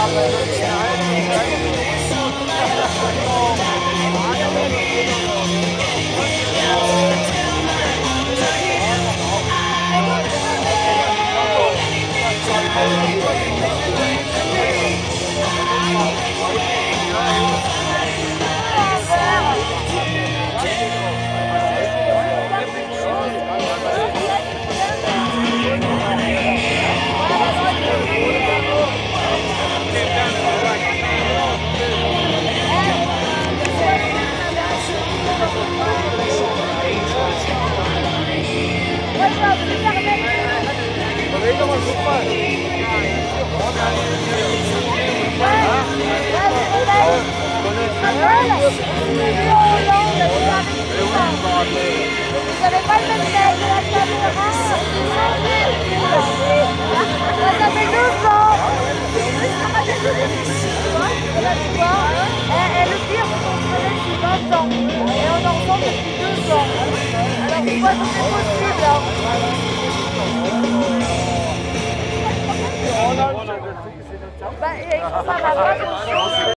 Vous n'avez pas le même taille de la caméra. Moi, ça fait 12 ans. Et là, tu vois, et le pire, c'est qu'on se connaît depuis 20 ans. Et on en ressent depuis 2 ans. Alors, tu vois, tout est possible. Bah, et ça va pas.